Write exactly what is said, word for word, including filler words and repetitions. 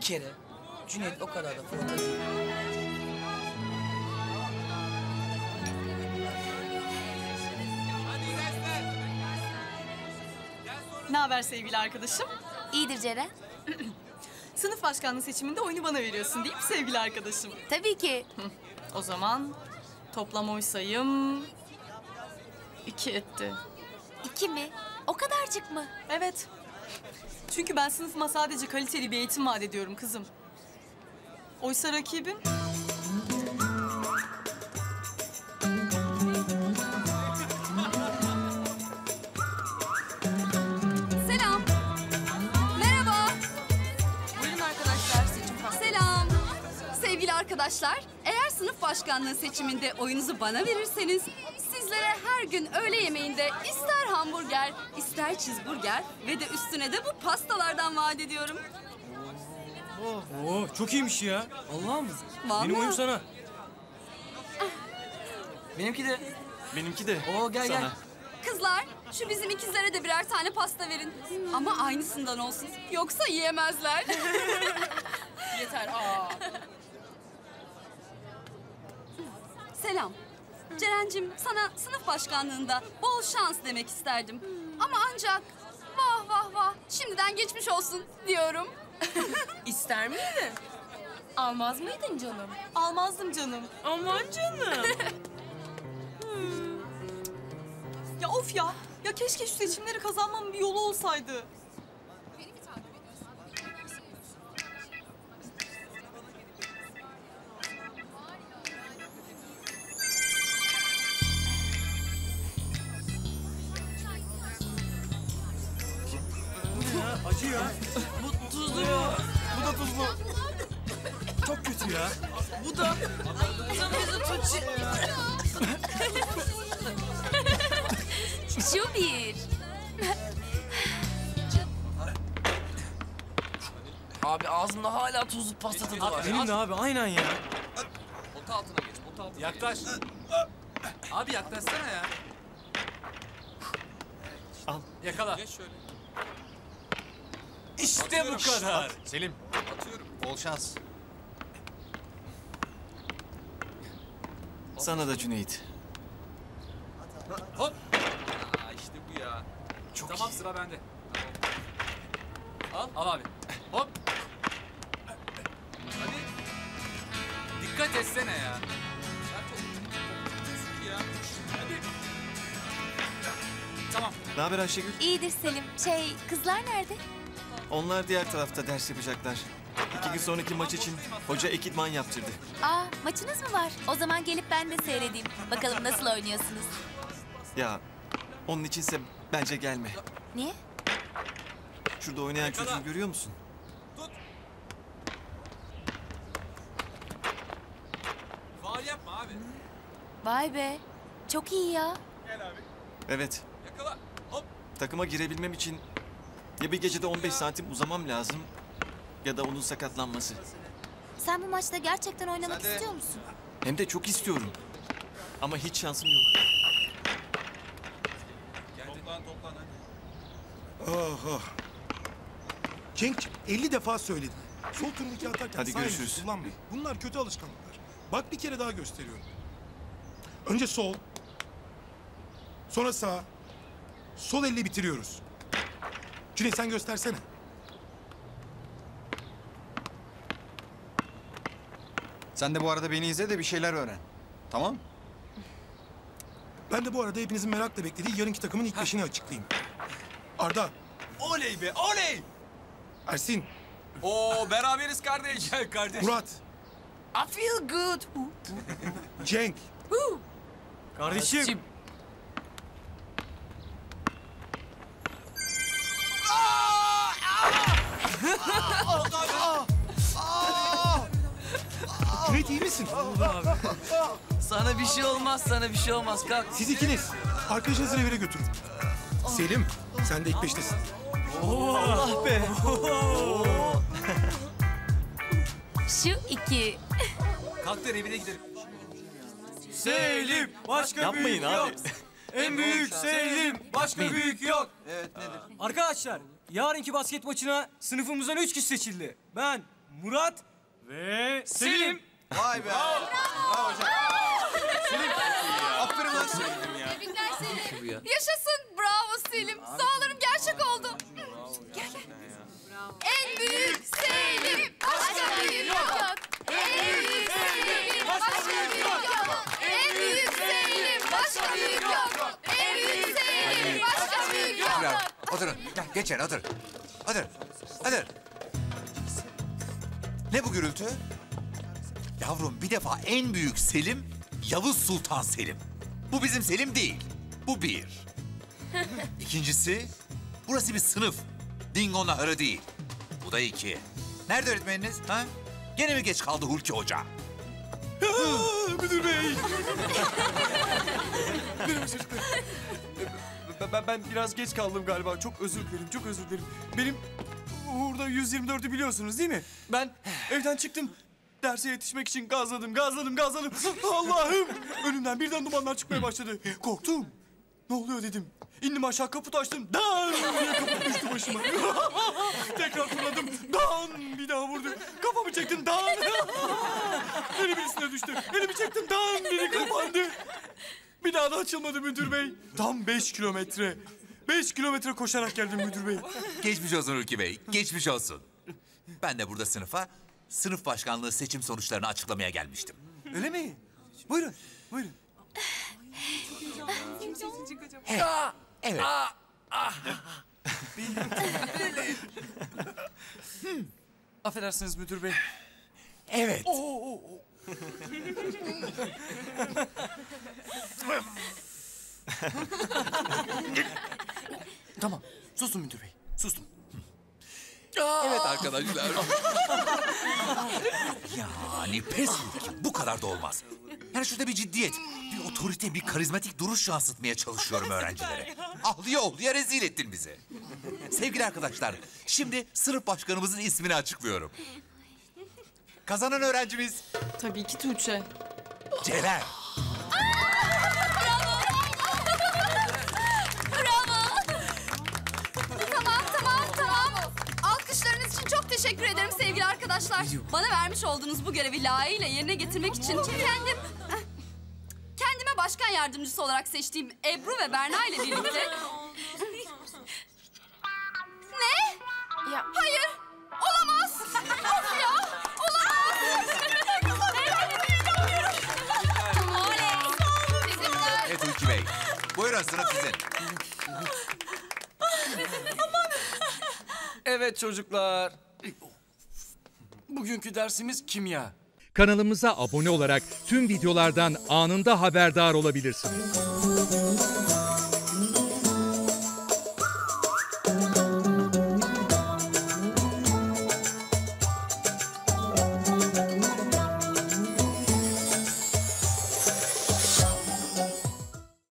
kere Cüneyt o kadar da fırında değil. Ne haber sevgili arkadaşım? İyidir Ceren. Sınıf başkanlığı seçiminde oyunu bana veriyorsun değil mi sevgili arkadaşım? Tabii ki. O zaman toplam oy sayım iki etti. İki mi? O kadarcık mı? Evet. Çünkü ben sınıfıma sadece kaliteli bir eğitim vaat ediyorum kızım. Oysa rakibim... Selam. Merhaba. Buyurun arkadaşlar, seçim faslı. Selam. Sevgili arkadaşlar, eğer sınıf başkanlığı seçiminde oyunuzu bana verirseniz sizlere her gün öğle yemeğinde ister hamburger, ister cheeseburger ve de üstüne de bu pastalardan vaat ediyorum. Oo, çok iyiymiş ya. Allah'ım. Vallahi. Benim oyum sana. Benimki de. Benimki de. Oo gel sana. gel. Kızlar, şu bizim ikizlere de birer tane pasta verin. Ama aynısından olsun. Yoksa yiyemezler. Yeter, aa. Selam. Ceren'cim, sana sınıf başkanlığında bol şans demek isterdim. Ama ancak vah vah vah şimdiden geçmiş olsun diyorum. İster miydin? Almaz mıydın canım? Almazdım canım. Aman canım. Ya of ya. Ya keşke şu seçimleri kazanmamın bir yolu olsaydı. Ya, acı ya. Bu tuzlu ya. Bu da tuzlu. Çok kötü ya. Bu da. Bizi Tuğçe. Şu bir. Abi ağzımda hala tuzlu pasta tadı var. Benim de abi aynen ya. Ota altına geç, ota altına Yaklaş. Abi yaklaşsana ya. Al. Yakala. Geç şöyle. İşte bu kadar. Selim. Atıyorum. Bol şans. Sana da Cüneyt. Hop. Aa, işte bu ya. Çok Tamam iyi. sıra bende. Al, al abi. Hop. Hadi. Dikkat etsene ya. Sen çok çok ya. Hadi. Tamam. Ne haber Ayşegül? İyidir Selim. Şey, kızlar nerede? Onlar diğer tarafta ders yapacaklar. İki gün sonraki maç için hoca ekipman yaptırdı. Aa, maçınız mı var? O zaman gelip ben de seyredeyim. Bakalım nasıl oynuyorsunuz. Ya onun içinse bence gelme. Niye? Şurada oynayan çocuğu görüyor musun? Faul yapma abi. Vay be. Çok iyi ya. Evet. Yakala. Hop. Takıma girebilmem için ya bir gecede on beş santim uzamam lazım ya da onun sakatlanması. Sen bu maçta gerçekten oynamak istiyor musun? Hem de çok istiyorum. Ama hiç şansım yok. Toplan toplan hadi. Ah ah. Cenk elli defa söyledim. Sol turnike atarken Hadi sağ elini görüşürüz. kullanmayın. Bunlar kötü alışkanlıklar. Bak bir kere daha gösteriyorum. Önce sol. Sonra sağ. Sol elle bitiriyoruz. Cüneyt sen göstersene. Sen de bu arada beni izle de bir şeyler öğren. Tamam? Ben de bu arada hepinizin merakla beklediği yarınki takımın ilk beşini açıklayayım. Arda, Oley be oley. Ersin, Oo beraberiz kardeş. Gel kardeş. Murat, I feel good. Cenk, Kardeşim. Cüneyt iyi misin? Sana bir şey olmaz, sana bir şey olmaz. Kalk. Siz ikiniz. Arkadaşınızı revire götürün. Selim, sen de ilk beştesin. Allah be. Şu iki. Kalk da evine gidelim. Selim. Başka Yapmayın büyük abi. yok. En büyük Selim. Başka büyük yok. Evet nedir? Arkadaşlar yarınki basket maçına sınıfımızdan üç kişi seçildi. Ben, Murat ve Selim. Vay be. Bravo hocam. Selim. Aferin lan. Tebrikler Selim. Yaşasın. Bravo Selim. Dualarım gerçek oldu. Gel gel. En büyük Selim. Başka büyük yok. En büyük Selim. Başka büyük yok. En büyük Selim. Başka büyük yok. En büyük Selim. Başka büyük yok. Oturun. Gel, geç yere otur. Otur. Otur. Ne bu gürültü? Yavrum bir defa en büyük Selim Yavuz Sultan Selim. Bu bizim Selim değil. Bu bir. İkincisi, burası bir sınıf. Dingo Naharı değil. Bu da iki. Nerede öğretmeniniz? Ha? Gene mi geç kaldı Hulki Hoca? Müdür bey. Merhaba çocuklar. Ben, ben, ben biraz geç kaldım galiba. Çok özür dilerim, çok özür dilerim. Benim burada yüz yirmi dördü biliyorsunuz değil mi? Ben evden çıktım. Derse yetişmek için gazladım, gazladım, gazladım. Allah'ım! Önümden birden dumanlar çıkmaya başladı. Korktum. Ne oluyor dedim. İndim aşağı, kaput açtım. Dan diye kaput düştü başıma. Tekrar fırladım. Dan bir daha vurdu. Kafamı çektim. Dan. Elimin üstüne düştü. Elimi çektim. Dan biri kapandı. Bir daha da açılmadı müdür bey. Tam beş kilometre. Beş kilometre koşarak geldim müdür bey. Geçmiş olsun Hulki Bey, geçmiş olsun. Ben de burada sınıfa sınıf başkanlığı seçim sonuçlarını açıklamaya gelmiştim. Öyle mi? Buyurun, buyurun. Evet. Evet. Affedersiniz müdür bey. Evet. Oo, oo, oo. Tamam, susun müdür bey, sustum. Evet arkadaşlar. Yani pes Hulki, bu kadar da olmaz. Yani şurada bir ciddiyet, bir otorite, bir karizmatik duruş yansıtmaya çalışıyorum öğrencilere. Ahlıya ohluya rezil ettin bizi. Sevgili arkadaşlar, şimdi sınıf başkanımızın ismini açıklıyorum. Kazanan öğrencimiz Tabii ki Tuğçe. Ceren. Tamam tamam tamam. Alkışlarınız için çok teşekkür ederim sevgili arkadaşlar. Bana vermiş olduğunuz bu görevi layığıyla yerine getirmek için kendim... Kendime başkan yardımcısı olarak seçtiğim Ebru ve Berna ile birlikte... Ne? Ya. Hayır. Olamaz. Of ya. Olamaz. Oley. Teşekkürler. Evet Hulki Bey. Buyurun sınıf sizin. Evet çocuklar. Bugünkü dersimiz kimya. Kanalımıza abone olarak tüm videolardan anında haberdar olabilirsiniz.